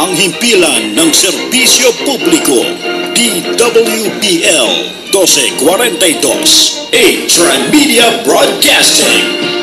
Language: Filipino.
Ang himpilan ng serbisyo publiko, DWBL 1242, 8Trimedia Broadcasting.